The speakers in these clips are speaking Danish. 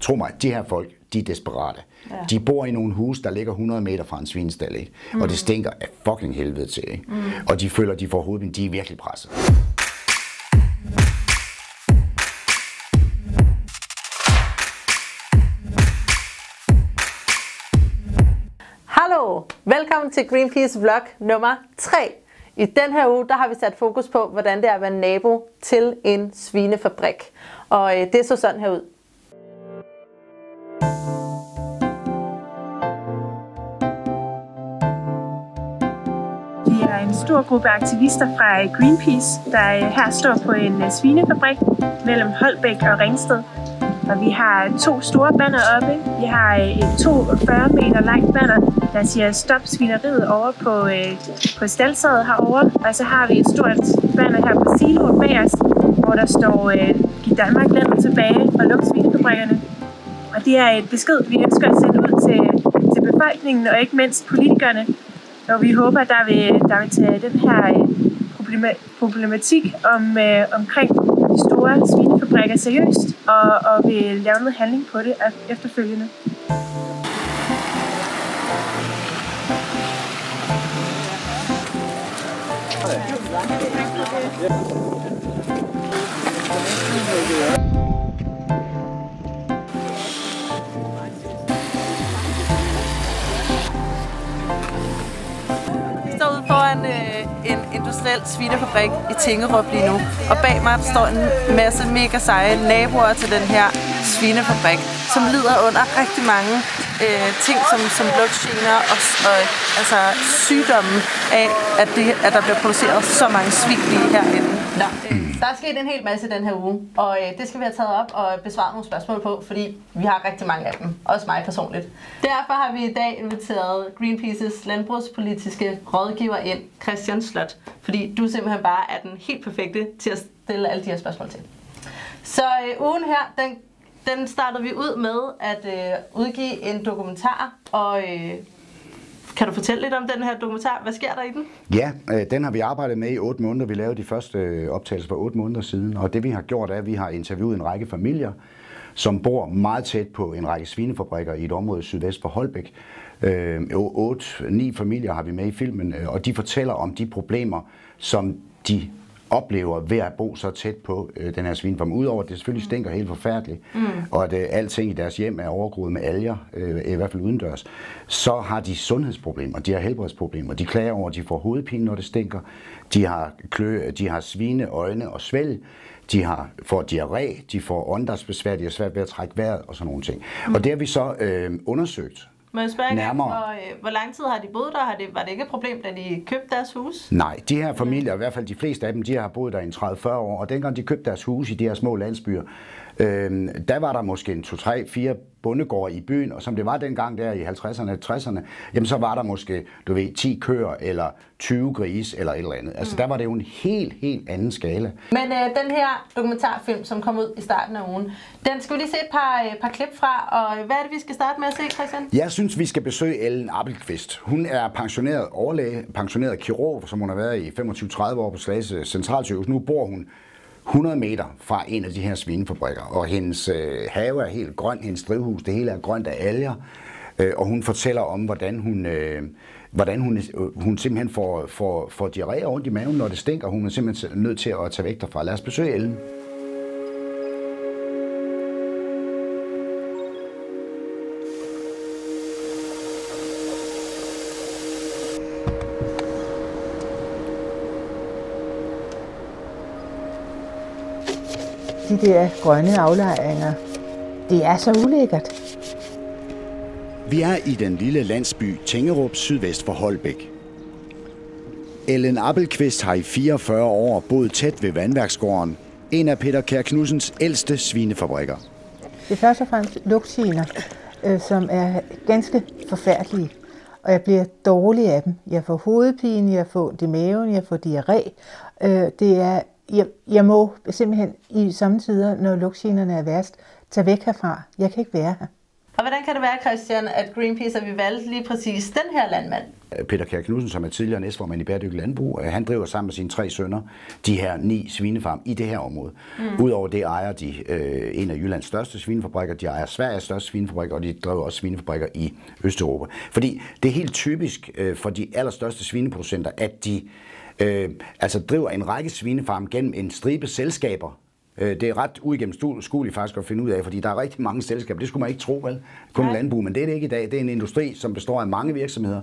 tro mig, de her folk, de er desperate. Ja. De bor i nogle huse, der ligger 100 meter fra en svinestald, ikke? Og det stinker af fucking helvede til, ikke? Og de føler, de får hovedpine, de er virkelig presset. Hallo! Velkommen til Greenpeace vlog nummer 3. I den her uge, der har vi sat fokus på, hvordan det er at være nabo til en svinefabrik. Og det så sådan her ud. Vi er en stor gruppe aktivister fra Greenpeace, der her står på en svinefabrik mellem Holbæk og Ringsted. Og vi har 2 store banner oppe. Vi har et 42 meter langt banner, der siger stop svineriet over på staldsadet herovre. Og så har vi et stort banner her på siloen bag os, hvor der står giv Danmark landet tilbage og luk svinefabrikkerne. Og det er et besked, vi ønsker at sende ud til befolkningen og ikke mindst politikerne. Og vi håber, at der vil tage den her problematik omkring de store svinefabrikker seriøst og vil lave noget handling på det efterfølgende. Vi står ude foran en industriel svinefabrik i Tingerup lige nu. Og bag mig står en masse mega seje naboer til den her svinefabrik, som lider under rigtig mange ting som lugtgener og altså sygdomme af, at der bliver produceret så mange svin lige herinde. Der er sket en hel masse den her uge, og det skal vi have taget op og besvaret nogle spørgsmål på, fordi vi har rigtig mange af dem, også mig personligt. Derfor har vi i dag inviteret Greenpeaces landbrugspolitiske rådgiver ind, Christian Slot, fordi du simpelthen bare er den helt perfekte til at stille alle de her spørgsmål til. Så ugen her, den startede vi ud med at udgive en dokumentar, og kan du fortælle lidt om den her dokumentar? Hvad sker der i den? Ja, den har vi arbejdet med i 8 måneder. Vi lavede de første optagelser for 8 måneder siden, og det vi har gjort er, at vi har interviewet en række familier, som bor meget tæt på en række svinefabrikker i et område sydvest for Holbæk. 8-9 familier har vi med i filmen, og de fortæller om de problemer, som de oplever ved at bo så tæt på den her svinefarm. Udover at det selvfølgelig stinker helt forfærdeligt, og at alting i deres hjem er overgroet med alger, i hvert fald udendørs, så har de sundhedsproblemer, de har helbredsproblemer. De klager over, at de får hovedpine, når det stinker. De har svine, øjne og svælg. De får diarré, de får åndedrætsbesvær, de har svært ved at trække vejret og sådan nogle ting. Og det har vi så undersøgt. Må jeg spørge nærmere. Hvor lang tid har de boet der? Var det ikke et problem, da de købte deres hus? Nej, de her familier, i hvert fald de fleste af dem, de har boet der i 30-40 år, og dengang de købte deres hus i de her små landsbyer, der var der måske en 2-3-4 bondegårde i byen, og som det var dengang der i 50'erne og 60'erne, jamen så var der måske, 10 køer eller 20 grise eller et eller andet. Altså der var det jo en helt anden skala. Men den her dokumentarfilm, som kom ud i starten af ugen, den skal vi lige se et par klip fra, og hvad er det, vi skal starte med at se, Christian? Jeg synes, vi skal besøge Ellen Appelqvist. Hun er pensioneret overlæge, pensioneret kirurg, som hun har været i 25-30 år på Slagelse Centralsygehus. Nu bor hun 100 meter fra en af de her svinefabrikker, og hendes have er helt grøn, hendes drivhus, det hele er grønt af alger, og hun fortæller om, hvordan hun simpelthen får diarré og ondt i maven, når det stinker. Hun er simpelthen nødt til at tage væk derfra. Lad os besøge Ellen. De der grønne aflejringer, det er så ulækkert. Vi er i den lille landsby Tingerup sydvest for Holbæk. Ellen Appelqvist har i 44 år boet tæt ved vandværksgården, en af Peter Kjær Knudsens ældste svinefabrikker. Det er først og fremmest lugtgener, som er ganske forfærdelige, og jeg bliver dårlig af dem. Jeg får hovedpine, jeg får ondt i maven, jeg får diarré. Jeg må simpelthen i somme tider, når lugtgenerne er værst, tage væk herfra. Jeg kan ikke være her. Og hvordan kan det være, Christian, at Greenpeace, at vi valgte lige præcis den her landmand? Peter Kjær Knudsen, som er tidligere næstformand i Bæredygtig Landbrug, han driver sammen med sine 3 sønner de her 9 svinefarme i det her område. Udover det ejer de en af Jyllands største svinefabrikker, de ejer Sveriges største svinefabrikker, og de driver også svinefabrikker i Østeuropa. Fordi det er helt typisk for de allerstørste svineproducenter, at de driver en række svinefarme gennem en stribe selskaber. Det er ret uigennemskueligt faktisk at finde ud af, fordi der er rigtig mange selskaber. Det skulle man ikke tro, vel? Kun landbrug, men det er det ikke i dag. Det er en industri, som består af mange virksomheder.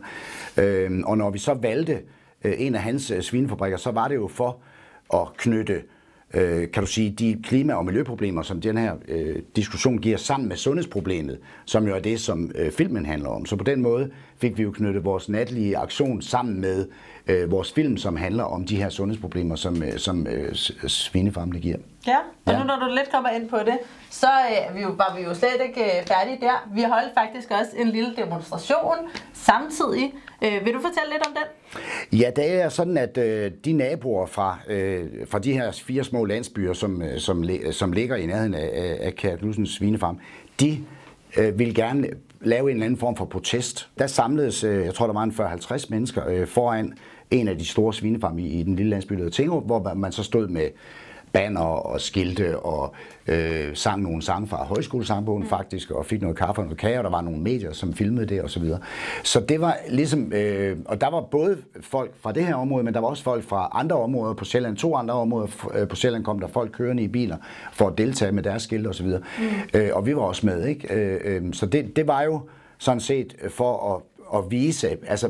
Og når vi så valgte en af hans svinefabrikker, så var det jo for at knytte, kan du sige, de klima- og miljøproblemer, som den her diskussion giver, sammen med sundhedsproblemet, som jo er det, som filmen handler om. Så på den måde fik vi jo knyttet vores natlige aktion sammen med vores film, som handler om de her sundhedsproblemer, som svinefarmene giver. Ja, og nu når du lidt kommer ind på det, så var vi jo slet ikke færdige der. Vi holdt faktisk også en lille demonstration samtidig. Vil du fortælle lidt om den? Ja, det er sådan, at de naboer fra de her 4 små landsbyer, som ligger i nærheden af Kjær Knudsens svinefarm, de ville gerne lave en eller anden form for protest. Der samledes, jeg tror der var en 40-50 mennesker foran en af de store svinefarme i den lille landsby, der hedder Tingerup, hvor man så stod med banner og skilte og sang nogle sange fra højskolesangbogen faktisk, og fik noget kaffe og noget kage, og der var nogle medier, som filmede det osv. Så det var ligesom, og der var både folk fra det her område, men der var også folk fra andre områder på Sjælland, 2 andre områder på Sjælland kom der folk kørende i biler for at deltage med deres skilte osv. Og vi var også med, ikke? Så det var jo sådan set for at vise, altså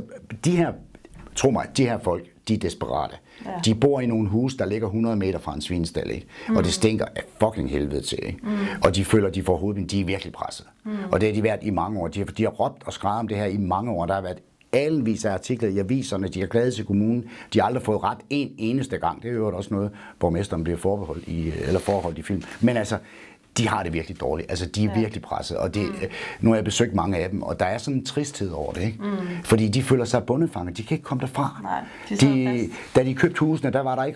tro mig, de her folk, de er desperate. Ja. De bor i nogle huse, der ligger 100 meter fra en svinestald, ikke? Og det stinker af fucking helvede til, ikke? Og de føler, de får hovedpine, de er virkelig presset. Og det har de været i mange år. De har råbt og skreget om det her i mange år. Der har været allenvis af artikler i aviserne, de har klaget til kommunen. De har aldrig fået ret en eneste gang. Det er jo også noget, borgmesteren bliver forholdt i film. Men altså, de har det virkelig dårligt. Altså, de er virkelig presset, og nu har jeg besøgt mange af dem, og der er sådan en tristhed over det, ikke? Fordi de føler sig bundefanget. De kan ikke komme derfra. Nej, da de købte husene, der var der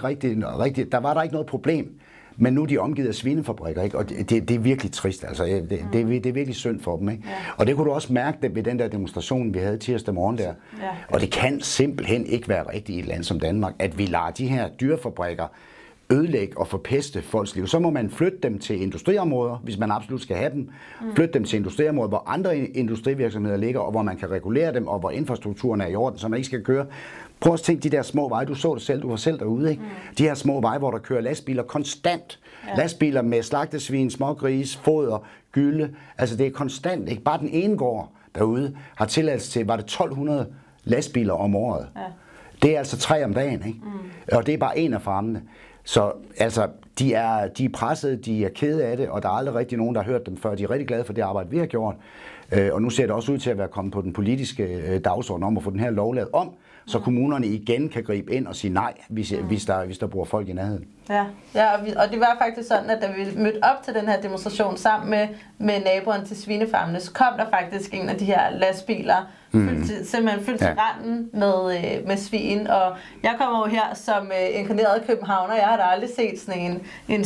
ikke noget problem. Men nu er de omgivet af svinefabrikker, ikke? Og det er virkelig trist, altså. Det er virkelig synd for dem, ikke? Ja. Og det kunne du også mærke ved den der demonstration, vi havde tirsdag morgen der. Ja. Og det kan simpelthen ikke være rigtigt i et land som Danmark, at vi lader de her dyrefabrikker ødelægge og forpeste folks liv. Så må man flytte dem til industriområder, hvis man absolut skal have dem. Flytte dem til industriområder, hvor andre industrivirksomheder ligger, og hvor man kan regulere dem, og hvor infrastrukturen er i orden, så man ikke skal køre. Prøv at tænke de der små veje, du så det selv, du var selv derude, ikke? De her små veje, hvor der kører lastbiler konstant. Ja. Lastbiler med slagtesvin, smågris, foder, gylde. Altså det er konstant, ikke? Bare den ene gård derude har tilladelse til, var det 1200 lastbiler om året. Ja. Det er altså 3 om dagen, ikke? Og det er bare en af farmene. Så altså, de er pressede, de er kede af det, og der er aldrig rigtig nogen, der har hørt dem før. De er rigtig glade for det arbejde, vi har gjort. Og nu ser det også ud til at være kommet på den politiske dagsorden om at få den her lov lavet om, så kommunerne igen kan gribe ind og sige nej, hvis der bor folk i nærheden. Ja, og det var faktisk sådan, at da vi mødte op til den her demonstration sammen med naboerne til svinefarmene, så kom der faktisk en af de her lastbiler, simpelthen fyldt til randen med svin. Og jeg kommer jo her som inkarneret københavner, jeg har da aldrig set sådan en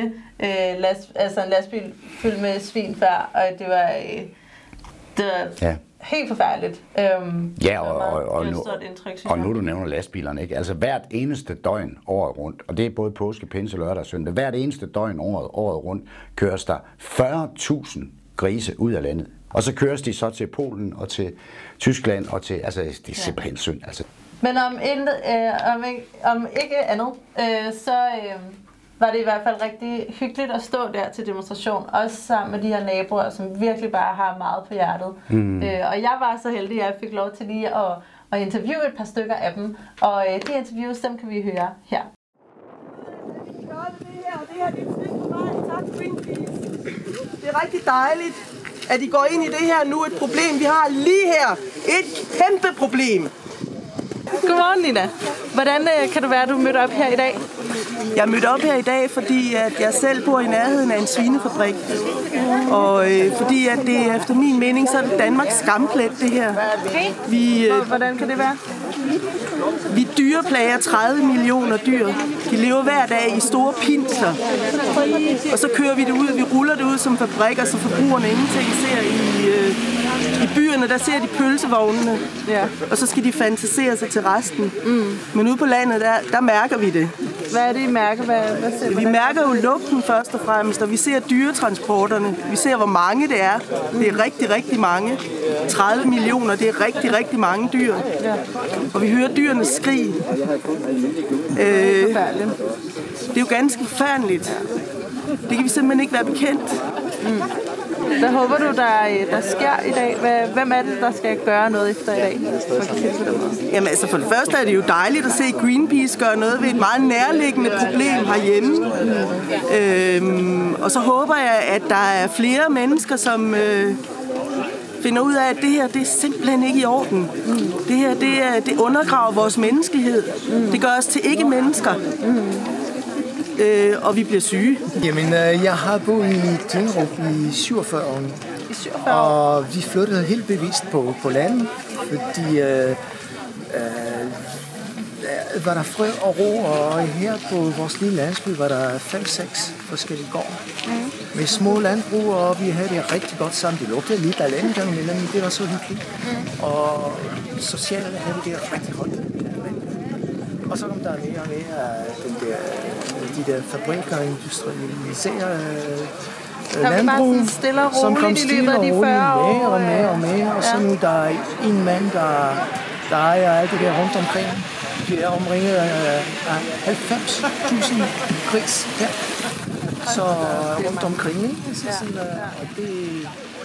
en lastbil fyldt med svin før, og det var helt forfærdeligt. Og nu du nævner lastbilerne, ikke? Altså hvert eneste døgn året rundt, og det er både påske, pinse, lørdag og søndag, hvert eneste døgn året rundt køres der 40.000 grise ud af landet. Og så køres de så til Polen og til Tyskland og til, altså det er simpelthen synd. Altså. Men om ikke andet, så var det i hvert fald rigtig hyggeligt at stå der til demonstration, også sammen med de her naboer, som virkelig bare har meget på hjertet. Og jeg var så heldig, at jeg fik lov til lige at interviewe et par stykker af dem, og de interviews, dem kan vi høre her. Det her er et skridt på vej. Tak, Greenpeace. Det er rigtig dejligt, at I går ind i det her nu, et problem, vi har lige her. Et kæmpe problem. Godmorgen, Nina. Hvordan kan det være, at du mødte op her i dag? Jeg mødte op her i dag, fordi at jeg selv bor i nærheden af en svinefabrik. Og fordi at det efter min mening så er Danmarks skamplet, det her. Hvordan kan det være? Vi dyreplager 30 millioner dyr. De lever hver dag i store pinsler. Og så kører vi det ud, vi ruller det ud som fabrikker, så forbrugerne ingenting ser i byerne, der ser de pølsevognene. Ja. Og så skal de fantasere sig til resten. Men ude på landet, der mærker vi det. Hvad er det, I mærker? Hvad ser vi mærker jo lugten først og fremmest, og vi ser dyretransporterne. Vi ser, hvor mange det er. Det er rigtig, rigtig mange. 30 millioner, det er rigtig, rigtig mange dyr. Ja. Og vi hører dyrenes skrig. Det er jo ganske forfærdeligt. Det kan vi simpelthen ikke være bekendt. Hvad håber du, der sker i dag? Hvem er det, der skal gøre noget efter i dag? Jamen altså, for det første er det jo dejligt at se Greenpeace gøre noget ved et meget nærliggende problem herhjemme. Og så håber jeg, at der er flere mennesker, som finder ud af, at det her, det er simpelthen ikke i orden. Det her, det undergraver vores menneskelighed. Det gør os til ikke-mennesker. Og vi bliver syge. Jamen, jeg har boet i Tingerup i 47 år. Og vi flyttede helt bevidst på landet, fordi var der fred og ro, og her på vores lille landsby var der 5-6 forskellige gårde. Med små landbrug, og vi havde det rigtig godt sammen. Det lugtede lidt af landet, men det var så hyggeligt. Og socialt havde vi det rigtig godt. Og så kom der mere og mere de der fabrikker, industrialiserer landbrug, som kom stille og roligt mere og mere og mere. Og så nu der er en mand, der ejer alt det der rundt omkring. Vi er omringet af 90.000 gris her. Så rundt omkring, ikke? Og det...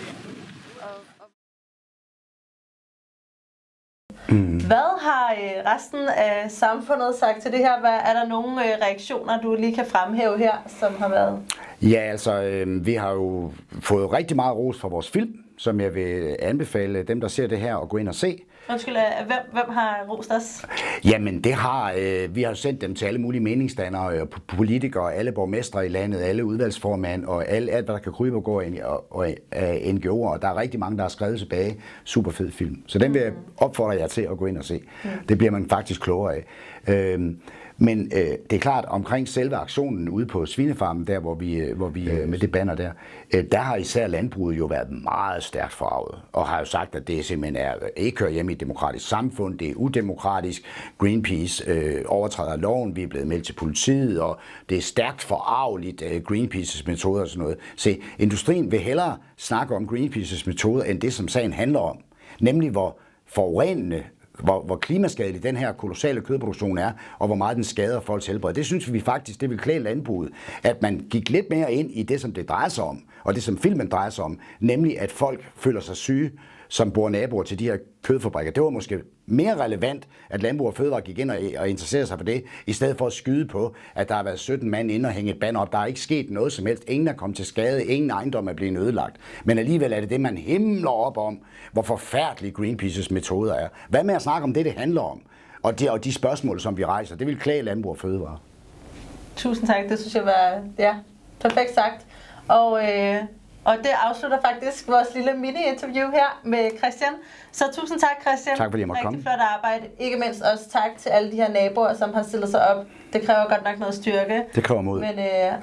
Hvad har resten af samfundet sagt til det her? Er der nogle reaktioner, du lige kan fremhæve her, som har været? Ja, altså, vi har jo fået rigtig meget ros fra vores film, som jeg vil anbefale dem, der ser det her, at gå ind og se. Undskyld, hvem har rost os? Jamen, det har vi har sendt dem til alle mulige meningsdannere, politikere, alle borgmestre i landet, alle udvalgsformand og alt, hvad der kan krybe og gå ind og NGO'er. Og der er rigtig mange, der har skrevet tilbage. Super fed film. Så den vil jeg opfordre jer til at gå ind og se. Det bliver man faktisk klogere af. Men det er klart, omkring selve aktionen ude på Svinefarmen, der hvor vi med det banner der har især landbruget jo været meget stærkt forarvet, og har jo sagt, at det simpelthen ikke hører hjemme i et demokratisk samfund, det er udemokratisk, Greenpeace overtræder loven, vi er blevet meldt til politiet, og det er stærkt forarveligt, Greenpeaces metoder og sådan noget. Se, industrien vil hellere snakke om Greenpeaces metoder, end det, som sagen handler om, nemlig hvor forurenende, hvor klimaskadelig den her kolossale kødproduktion er, og hvor meget den skader folks helbred. Det synes vi faktisk, det vil klæde landbruget, at man gik lidt mere ind i det, som det drejer sig om, og det, som filmen drejer sig om, nemlig at folk føler sig syge, som bor naboer til de her kødfabrikker. Det var måske mere relevant, at Landbrug og Fødevare gik ind og interesserede sig for det, i stedet for at skyde på, at der har været 17 mand inde og hænge et banner op. Der er ikke sket noget som helst. Ingen er kommet til skade. Ingen ejendom er blevet ødelagt. Men alligevel er det, man himler op om, hvor forfærdelige Greenpeaces metoder er. Hvad med at snakke om det handler om? Og de spørgsmål, som vi rejser, det vil klæde Landbrug og Fødevare. Tusind tak. Det synes jeg var perfekt sagt. Og det afslutter faktisk vores lille mini-interview her med Christian. Så tusind tak, Christian. Tak fordi jeg måtte komme. Rigtig flot arbejde. Ikke mindst også tak til alle de her naboer, som har stillet sig op. Det kræver godt nok noget styrke. Det kræver mod. Men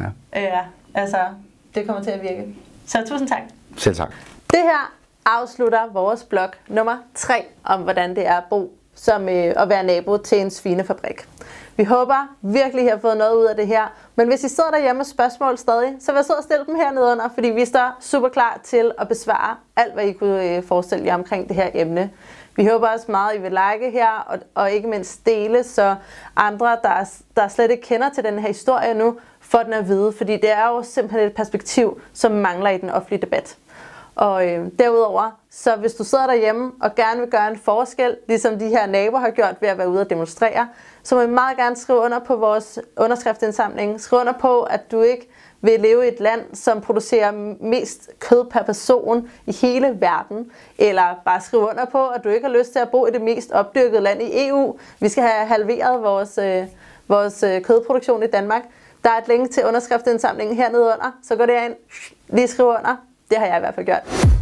det kommer til at virke. Så tusind tak. Selv tak. Det her afslutter vores blog nummer 3 om, hvordan det er at bo som at være nabo til en svinefabrik. Vi håber virkelig, I har fået noget ud af det her. Men hvis I sidder derhjemme med spørgsmål stadig, så vær sød at stille dem hernede under, fordi vi står super klar til at besvare alt, hvad I kunne forestille jer omkring det her emne. Vi håber også meget, I vil like her, og ikke mindst dele, så andre, der slet ikke kender til den her historie nu, får den at vide. Fordi det er jo simpelthen et perspektiv, som mangler i den offentlige debat. Og derudover, så hvis du sidder derhjemme og gerne vil gøre en forskel, ligesom de her naboer har gjort ved at være ude og demonstrere, så må I meget gerne skrive under på vores underskriftsindsamling. Skriv under på, at du ikke vil leve i et land, som producerer mest kød per person i hele verden. Eller bare skrive under på, at du ikke har lyst til at bo i det mest opdyrkede land i EU. Vi skal have halveret vores kødproduktion i Danmark. Der er et link til underskriftsindsamlingen hernede under, så gå derind, lige skriv under. Det har jeg i hvert fald gjort.